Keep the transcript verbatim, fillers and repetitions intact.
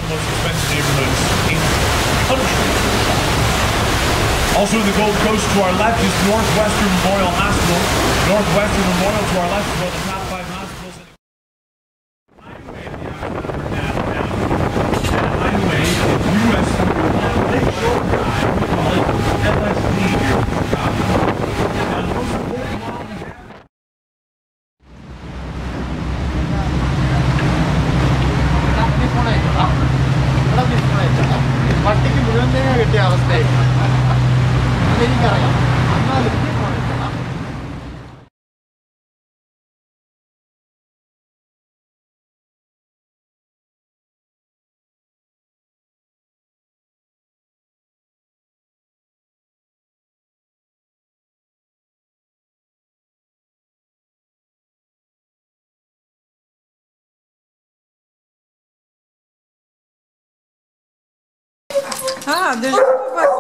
the most expensive neighborhoods in the country. Also in the Gold Coast to our left is Northwestern Memorial Hospital. Northwestern Memorial to our left is one of the top five hospitals in the highway, U S Big Short Drive, we call it F S D here in Chicago. Now, the most important law we have. പട്ടിക്ക് മുഴുവൻ തേങ്ങ കിട്ടിയ അവസ്ഥയായി അതെനിക്കറിയാം എന്നാലും Ah, déjà,